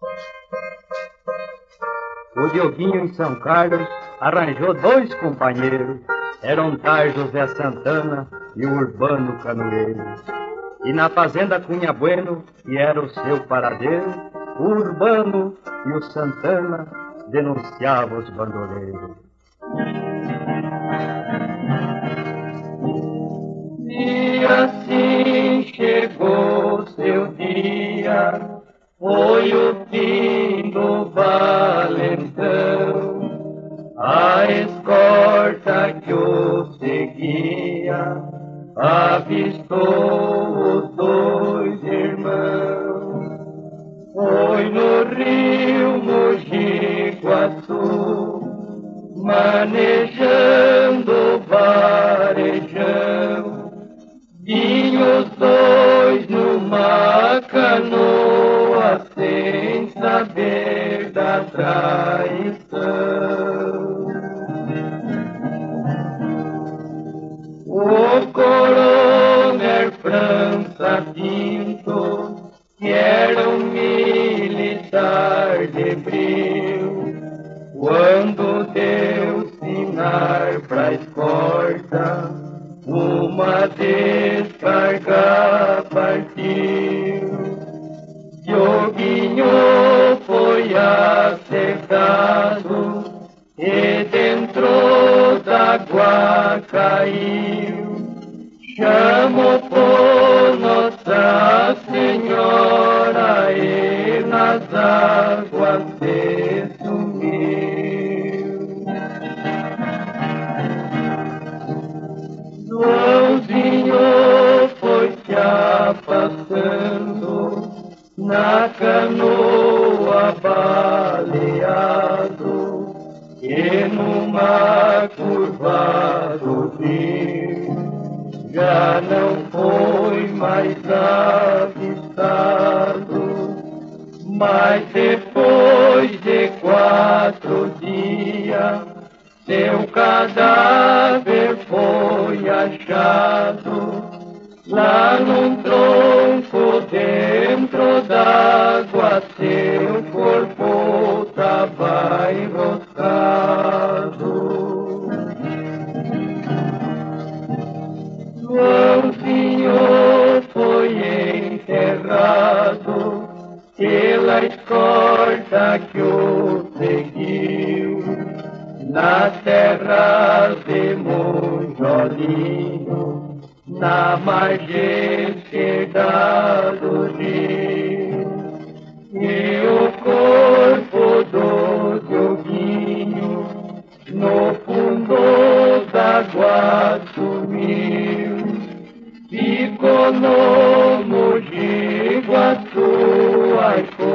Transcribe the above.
O Dioguinho em São Carlos arranjou 2 companheiros, eram tais José Santana e o Urbano Canoeiro. E na fazenda Cunha Bueno, que era o seu paradeiro, o Urbano e o Santana denunciavam os bandoleiros. E assim chegou seu dia, foi o fim do valentão. A escorta que o seguia avistou os 2 irmãos. Foi no rio Mogi Guaçu, manejando o varejão. Vinham os 2 numa canoa, sem saber da traição. O coronel França Pinto, que era um militar de brio, quando deu sinal pra escorta, uma descarga partiu. Dioguinho foi acertado e dentro d'água caiu. Chamou por Nossa Senhora e nas águas se sumiu. Joãozinho foi se afastando, na canoa baleado, e numa curva do rio já não foi mais avistado. Mas depois de 4 dias, seu cadáver foi achado lá num tronco dentro d'água, seu corpo estava enroscado. Joãozinho foi enterrado pela escorta que o seguiu nas terras de Monjolinho, na margem esquerda do rio. E o corpo do Dioguinho no fundo d'água sumiu. Ficou no Mogi Guaçu, ai,